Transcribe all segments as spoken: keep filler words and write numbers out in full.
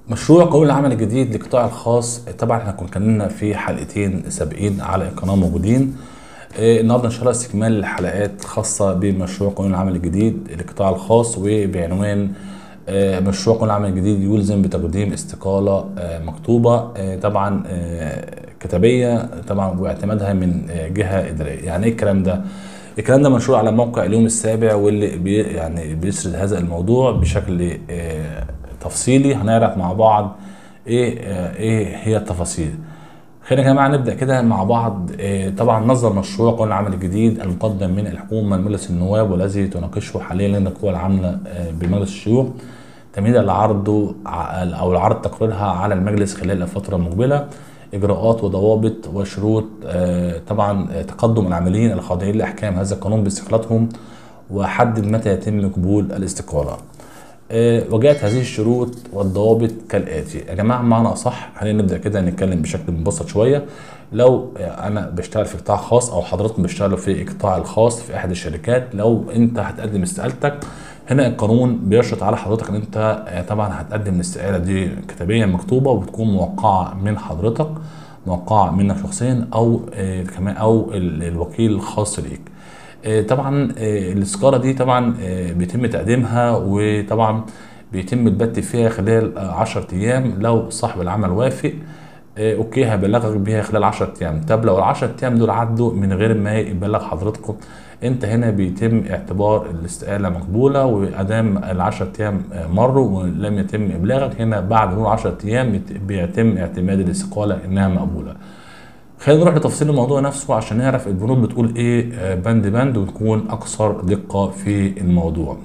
مشروع قانون العمل الجديد للقطاع الخاص. طبعا احنا كنا اتكلمنا في حلقتين سابقين على القناه موجودين. آه، النهارده ان شاء الله استكمال الحلقات خاصه بمشروع قانون العمل الجديد للقطاع الخاص، وبعنوان آه، مشروع قانون العمل الجديد يلزم بتقديم استقاله آه، مكتوبه آه، طبعا آه، كتابيه طبعا، واعتمادها من آه، جهه اداريه. يعني ايه الكلام ده؟ الكلام ده منشور على موقع اليوم السابع، واللي بي يعني بيسرد هذا الموضوع بشكل آه، تفصيلي. هنعرف مع بعض ايه آه، ايه هي التفاصيل. خلينا يا جماعه نبدا كده مع بعض. آه، طبعا نظر مشروع قانون العمل الجديد المقدم من الحكومه لمجلس النواب، والذي تناقشه حاليا لجنه القوى العامله آه، بمجلس الشيوخ، تمهيدا لعرضه ع- او لعرض تقريرها على المجلس خلال الفتره المقبله. اجراءات وضوابط وشروط آه، طبعا آه، تقدم العاملين الخاضعين لاحكام هذا القانون باستقالتهم، وحدد متى يتم قبول الاستقاله. آه، وجاءت هذه الشروط والضوابط كالاتي. يا جماعه بمعنى اصح، خلينا نبدا كده نتكلم بشكل مبسط شويه. لو آه، انا بشتغل في قطاع خاص، او حضراتكم بتشتغلوا في القطاع الخاص في احد الشركات، لو انت هتقدم استقالتك، هنا القانون بيشرط على حضرتك ان انت آه، طبعا هتقدم الاستقاله دي كتابيا مكتوبه، وبتكون موقعه من حضرتك، موقعه منك شخصيا، او آه، كمان او ال- الوكيل الخاص ليك. آه، طبعا آه، الاستقالة دي طبعا آه، بيتم تقديمها، وطبعا بيتم البت فيها خلال آه، عشرة أيام. لو صاحب العمل وافق، آه، اوكي هيبلغك بيها خلال عشرة أيام. طب لو ال عشرة أيام دول عدوا من غير ما يبلغ حضرتكم، انت هنا بيتم اعتبار الاستقالة مقبولة، وادام ال عشرة أيام آه، مروا ولم يتم ابلاغك، هنا بعد مرور عشرة أيام يت- بيتم اعتماد الاستقالة انها مقبولة. خلينا نروح لتفصيل الموضوع نفسه عشان نعرف البنود بتقول ايه آه، بند بند، ونكون اكثر دقة في الموضوع.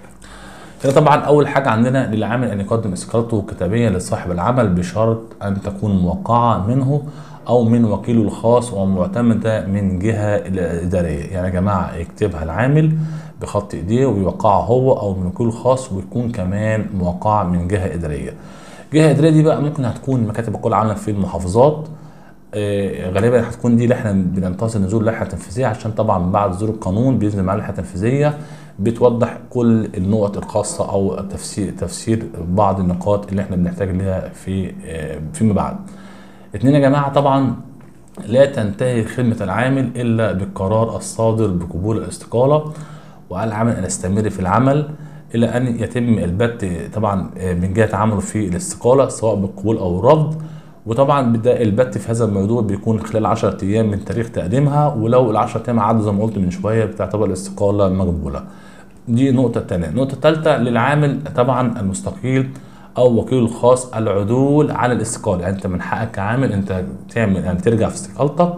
كده طبعا اول حاجة عندنا للعامل ان يقدم استقالته كتابيا لصاحب العمل، بشرط ان تكون موقعة منه او من وكيله الخاص، ومعتمدة من جهة ادارية. يعني يا جماعة يكتبها العامل بخط ايديه ويوقعها هو او من وكيله الخاص، ويكون كمان موقعة من جهة ادارية. جهة ادارية دي بقى ممكن هتكون مكاتب القوى العاملة في المحافظات. آه، غالبا هتكون دي اللي احنا بننتظر نزول لائحه تنفيذيه، عشان طبعا بعد صدور القانون بينزل معاه لائحه تنفيذيه بتوضح كل النقط الخاصه، او تفسير تفسير بعض النقاط اللي احنا بنحتاج ليها في آه، فيما بعد. اتنين يا جماعه، طبعا لا تنتهي خدمه العامل الا بالقرار الصادر بقبول الاستقاله، وعلى العامل ان يستمر في العمل الى ان يتم البت طبعا آه، من جهه عمله في الاستقاله، سواء بالقبول او الرفض. وطبعا بدا البت في هذا الموضوع بيكون خلال عشرة ايام من تاريخ تقديمها، ولو ال عشرة ايام عدوا زي ما قلت من شويه بتعتبر الاستقاله مقبوله. دي نقطه تانية. النقطه الثالثه للعامل طبعا المستقيل او وكيله الخاص العدول عن الاستقاله. يعني انت من حقك كعامل انت تعمل يعني ترجع في استقالتك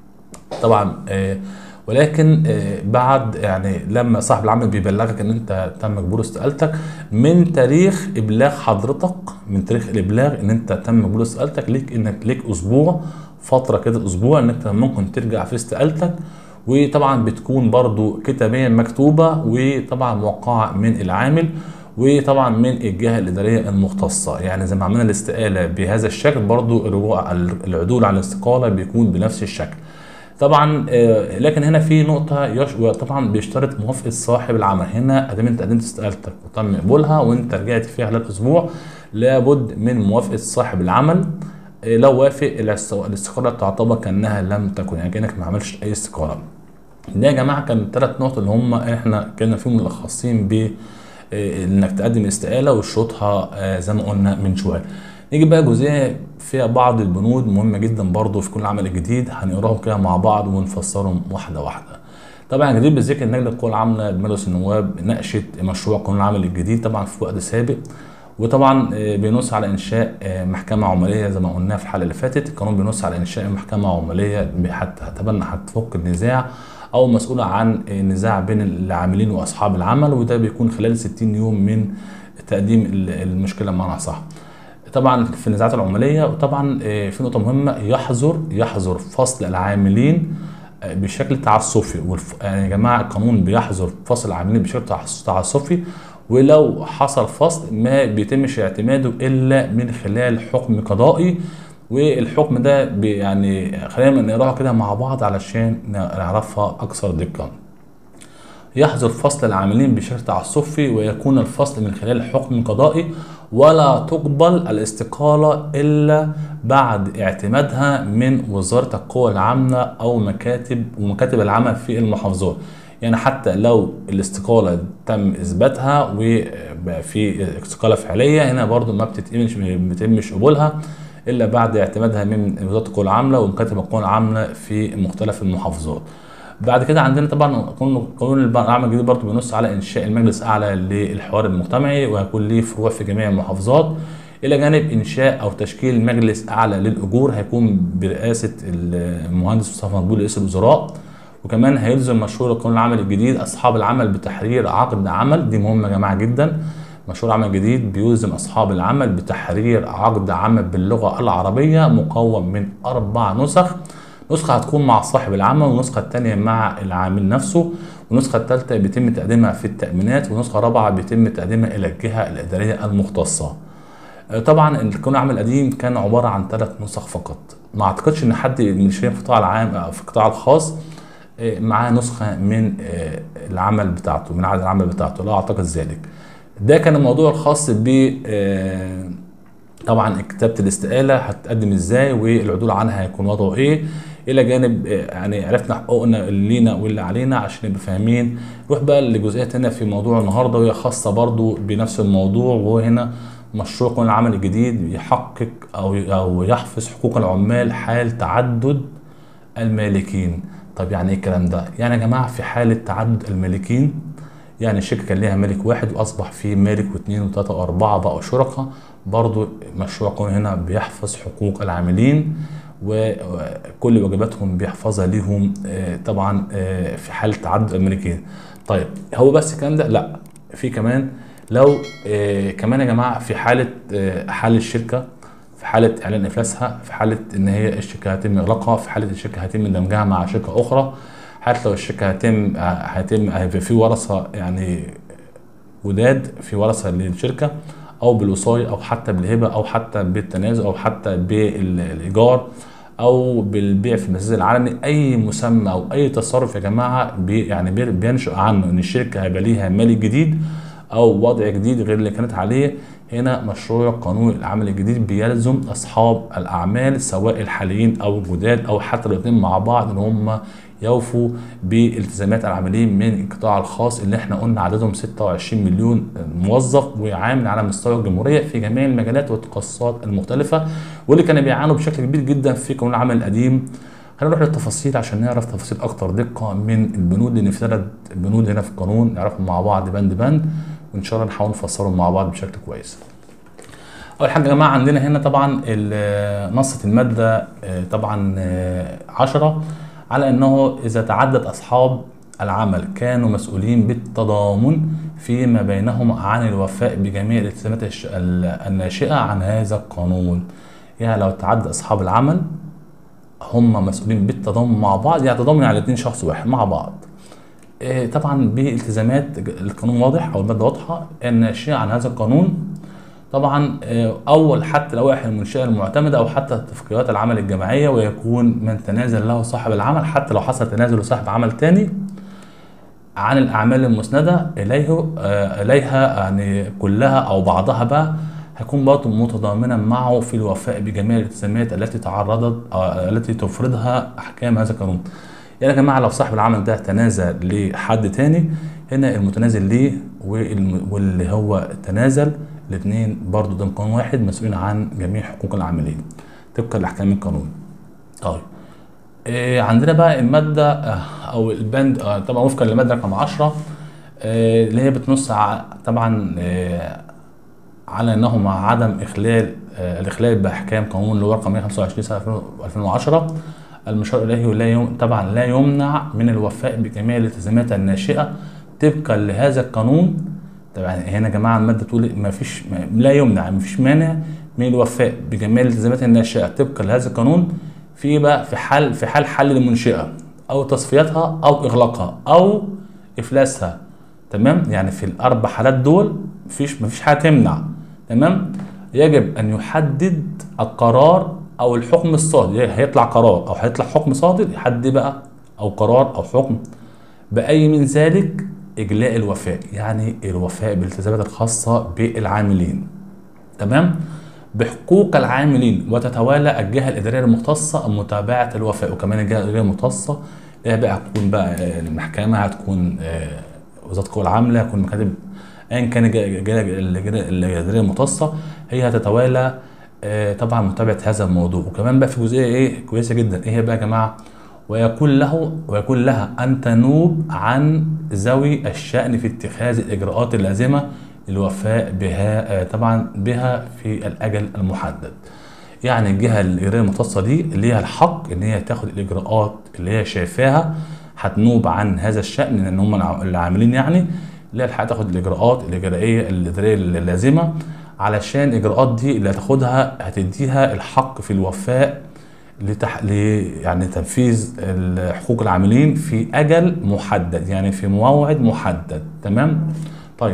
طبعا، آه، ولكن آه، بعد يعني لما صاحب العمل بيبلغك ان انت تم قبول استقالتك من تاريخ ابلاغ حضرتك، من تاريخ الابلاغ ان انت تم قبول استقالتك، ليك انك ليك اسبوع، فتره كده اسبوع انك انت ممكن ترجع في استقالتك. وطبعا بتكون برضو كتابيا مكتوبه، وطبعا موقعه من العامل، وطبعا من الجهه الاداريه المختصه. يعني زي ما عملنا الاستقاله بهذا الشكل، برضو الرجوع العدول عن الاستقاله بيكون بنفس الشكل. طبعا آه، لكن هنا في نقطة يش... طبعا بيشترط موافقة صاحب العمل. هنا ادام انت قدمت استقالتك وتم قبولها وانت رجعت فيها خلال اسبوع، لابد من موافقة صاحب العمل. آه، لو وافق الاست- الاستقالة تعتبر كأنها لم تكن، يعني كأنك ما عملتش اي استقالة. ده يا جماعة كان الثلاث نقط اللي هم احنا كنا فيهم ملخصين ب آه، انك تقدم استقالة وشروطها آه، زي ما قلنا من شوية. نيجي بقى جزئية فيها بعض البنود مهمة جدا برضو في كل عمل جديد، هنقراهم كده مع بعض ونفسرهم واحدة واحدة. طبعا جديد بالذكر ان لجنة القوى العاملة بمجلس النواب ناقشت مشروع قانون العمل الجديد طبعا في وقت سابق، وطبعا آه، بينص على انشاء آه، محكمة عمالية زي ما قلنا في الحلقة اللي فاتت. القانون بينص على انشاء محكمة عمالية حتى هتبنى هتفك النزاع، او مسؤولة عن النزاع بين العاملين واصحاب العمل، وده بيكون خلال ستين يوم من تقديم المشكلة بمعنى صح. طبعا في النزاعات العماليه. وطبعا آه، في نقطه مهمه، يحظر يحظر فصل العاملين آه، بشكل تعسفي. والف... يعني يا جماعه القانون بيحظر فصل العاملين بشكل تعس- تعسفي، ولو حصل فصل ما بيتمش اعتماده الا من خلال حكم قضائي. والحكم ده بي- يعني خلينا نقراها كده مع بعض علشان نعرفها اكثر دقه. يحظر فصل العاملين بشكل تعسفي، ويكون الفصل من خلال حكم قضائي، ولا تقبل الاستقالة إلا بعد اعتمادها من وزارة القوى العاملة أو مكاتب ومكاتب العمل في المحافظات. يعني حتى لو الاستقالة تم إثباتها وبقى في استقالة فعلية، هنا برضو ما بتتمش بيتمش قبولها إلا بعد اعتمادها من وزارة القوى العاملة ومكاتب القوى العاملة في مختلف المحافظات. بعد كده عندنا طبعا قانون العمل الجديد برضه بينص على انشاء المجلس الاعلى للحوار المجتمعي، وهيكون ليه فروع في جميع المحافظات، الى جانب انشاء او تشكيل مجلس اعلى للاجور هيكون برئاسه المهندس مصطفى مقبول رئيس الوزراء. وكمان هيلزم مشروع قانون العمل الجديد اصحاب العمل بتحرير عقد عمل، دي مهمه يا جماعه جدا. مشروع العمل الجديد بيلزم اصحاب العمل بتحرير عقد عمل باللغه العربيه مكون من اربع نسخ، نسخة هتكون مع صاحب العمل، والنسخة الثانية مع العامل نفسه، والنسخة الثالثة بيتم تقديمها في التأمينات، ونسخة رابعة بيتم تقديمها إلى الجهة الإدارية المختصة. طبعا قانون العمل القديم كان عبارة عن ثلاث نسخ فقط، ما أعتقدش إن حد من الشركات في القطاع العام أو في القطاع الخاص معاه نسخة من العمل بتاعته، من عقد العمل بتاعته، لا أعتقد ذلك. ده كان الموضوع الخاص ب طبعا كتابة الاستقالة هتقدم ازاي والعدول عنها هيكون وضعه ايه، الى جانب يعني عرفنا حقوقنا اللي لينا واللي علينا عشان نبقى فاهمين. نروح بقى لجزئيه هنا في موضوع النهارده وهي خاصه برضو بنفس الموضوع، وهو هنا مشروع قانون العمل الجديد يحقق او او يحفظ حقوق العمال حال تعدد المالكين. طب يعني ايه الكلام ده؟ يعني يا جماعه في حاله تعدد المالكين، يعني الشركه كان ليها مالك واحد واصبح في مالك واثنين وثلاثه واربعه بقوا شركاء، برضو مشروع قانون هنا بيحفظ حقوق العاملين وكل واجباتهم بيحفظها ليهم طبعا في حاله تعدد المالكين. طيب هو بس الكلام ده؟ لا، في كمان لو كمان يا جماعه في حاله حل الشركه، في حاله اعلان افلاسها، في حاله ان هي الشركه هيتم اغلاقها، في حاله الشركه هيتم دمجها مع شركه اخرى، حتى لو الشركه هيتم هيتم هيبقى في ورثه، يعني وداد في ورثه للشركه، او بالوصايه او حتى بالهبه او حتى بالتنازل او حتى بالايجار او بالبيع في المسجد العلني، اي مسمى او اي تصرف يا جماعه بي يعني بينشأ عنه ان الشركه هيبقى ليها مالك جديد او وضع جديد غير اللي كانت عليه. هنا مشروع قانون العمل الجديد بيلزم اصحاب الاعمال سواء الحاليين او الجداد او حتى الاثنين مع بعض ان هم يوفوا بالتزامات العاملين من القطاع الخاص اللي احنا قلنا عددهم ستة وعشرين مليون موظف وعامل على مستوى الجمهوريه في جميع المجالات والتخصصات المختلفه، واللي كانوا بيعانوا بشكل كبير جدا في قانون العمل القديم. خلينا نروح للتفاصيل عشان نعرف تفاصيل اكتر دقه من البنود، لان في ثلاث بنود هنا في القانون نعرفهم مع بعض بند بند، وان شاء الله نحاول نفسرهم مع بعض بشكل كويس. اول حاجه يا جماعه عندنا هنا طبعا نص الماده طبعا عشرة على انه اذا تعدد اصحاب العمل كانوا مسؤولين بالتضامن فيما بينهم عن الوفاء بجميع الالتزامات الناشئه عن هذا القانون. يعني لو تعدد اصحاب العمل هم مسؤولين بالتضامن مع بعض، يعني تضامن على اثنين شخص واحد مع بعض طبعا بالتزامات القانون واضح او الماده واضحه الناشئه عن هذا القانون، طبعا اول حتى اللوائح المنشاه المعتمده او حتى اتفاقيات العمل الجماعيه، ويكون من تنازل له صاحب العمل حتى لو حصل تنازل لصاحب عمل تاني عن الاعمال المسنده اليه اليها يعني كلها او بعضها بقى، هيكون برضه متضامنا معه في الوفاء بجميع الالتزامات التي تعرضت التي تفرضها احكام هذا القانون. يعني يا جماعه لو صاحب العمل ده تنازل لحد تاني، هنا المتنازل ليه واللي هو تنازل الاثنين برضه ضمن قانون واحد مسؤولين عن جميع حقوق العاملين طبقا لاحكام القانون. طيب إيه عندنا بقى الماده او البند طبعا وفقا للماده رقم عشرة إيه اللي هي بتنص طبعا إيه على انه مع عدم اخلال إيه الاخلال باحكام قانون اللي هو رقم مئة وخمسة وعشرين سنه ألفين وعشرة المشار اليه لا يوم طبعا لا يمنع من الوفاء بجميع الالتزامات الناشئه طبقا لهذا القانون. طبعا هنا يا جماعه الماده تقول ما فيش لا يمنع ما فيش مانع من الوفاء بجميع الالتزامات الناشئه طبقا لهذا القانون في بقى في حال في حال حل المنشاه او تصفيتها او اغلاقها او افلاسها. تمام، يعني في الاربع حالات دول مفيش مفيش حاجه تمنع. تمام، يجب ان يحدد القرار او الحكم الصادر، هيطلع قرار او هيطلع حكم صادر يحدد بقى او قرار او حكم باي من ذلك اجلاء الوفاء، يعني الوفاء بالالتزامات الخاصه بالعاملين. تمام. بحقوق العاملين، وتتولى الجهه الاداريه المختصه متابعه الوفاء. وكمان الجهه الاداريه المختصه هي بقى هتكون بقى المحكمه، هتكون وزاره القوى العامله، هتكون مكاتب، ايا كان الجهه الاداريه المختصه هي هتتولى طبعا متابعه هذا الموضوع. وكمان بقى في جزئيه ايه كويسه جدا، ايه هي بقى يا جماعه؟ ويكون له ويكون لها ان تنوب عن ذوي الشأن في اتخاذ الاجراءات اللازمه للوفاء بها طبعا بها في الاجل المحدد. يعني الجهه الاداريه المختصه دي اللي ليها الحق ان هي تاخد الاجراءات اللي هي شايفاها هتنوب عن هذا الشأن، لان هم العاملين يعني ليها الحق تاخد الاجراءات الاجرائيه الاداريه اللازمه، علشان الاجراءات دي اللي هتاخدها هتديها الحق في الوفاء لتح... ل... يعني تنفيذ حقوق العاملين في اجل محدد، يعني في موعد محدد. تمام. طيب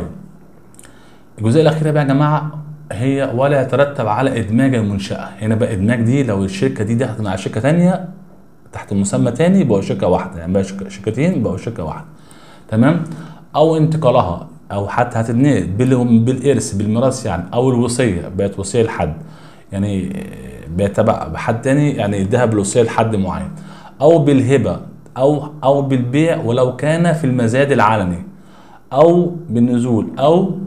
الجزئيه الاخيره بقى يا جماعه هي ولا يترتب على ادماج المنشاه. هنا بقى ادماج دي لو الشركه دي دخلت مع شركه ثانيه تحت مسمى ثاني بقوا شركه واحده، يعني بقى شركتين بقوا شركه واحده. تمام. او انتقالها، او حتى هتتنقل بالارث بالميراث يعني، او الوصيه بقت وصيه لحد، يعني بقت تبع حد تاني يعني اداها بالوصيه لحد معين، او بالهبه، او او بالبيع ولو كان في المزاد العلني، او بالنزول، او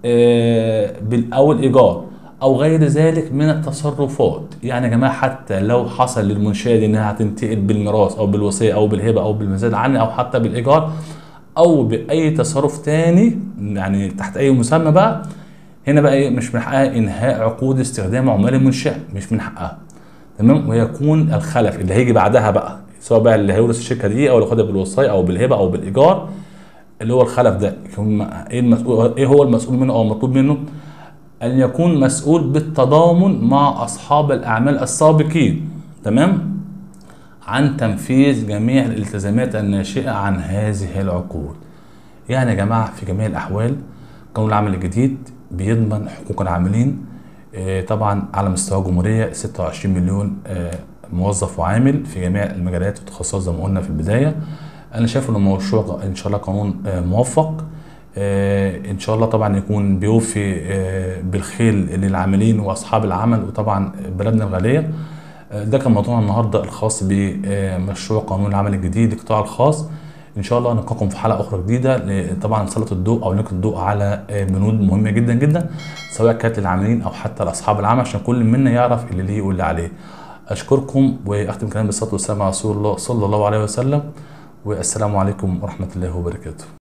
آه او الايجار، او غير ذلك من التصرفات. يعني يا جماعه حتى لو حصل للمنشاه دي انها هتنتقل بالميراث او بالوصيه او بالهبه او بالمزاد العلني او حتى بالايجار او باي تصرف تاني يعني تحت اي مسمى بقى، هنا بقى ايه مش من حقها انهاء عقود استخدام عمال المنشاه، مش من حقها. تمام. ويكون الخلف اللي هيجي بعدها بقى، سواء بقى اللي هيورث الشركه دي او اللي خدها بالوصايه او بالهبه او بالايجار، اللي هو الخلف ده يكون ايه المسؤول، ايه هو المسؤول منه او المطلوب منه؟ ان يكون مسؤول بالتضامن مع اصحاب الاعمال السابقين. تمام. عن تنفيذ جميع الالتزامات الناشئه عن هذه العقود. يعني يا جماعه في جميع الاحوال قانون العمل الجديد بيضمن حقوق العاملين طبعا على مستوى الجمهوريه ستة وعشرين مليون موظف وعامل في جميع المجالات والتخصصات زي ما قلنا في البدايه. انا شايف انه مشروع ان شاء الله قانون موفق، ان شاء الله طبعا يكون بيوفي بالخير للعاملين واصحاب العمل وطبعا بلدنا الغاليه. ده كان موضوعنا النهارده الخاص بمشروع قانون العمل الجديد للقطاع الخاص. ان شاء الله نلقاكم في حلقه اخرى جديده طبعا نسلط الضوء او نلقي الضوء على بنود مهمه جدا جدا سواء كانت للعاملين او حتى لاصحاب العمل، عشان كل منا يعرف اللي ليه واللي عليه. اشكركم واختم كلامي بالصلاه والسلام على رسول الله صلى الله عليه وسلم، والسلام عليكم ورحمه الله وبركاته.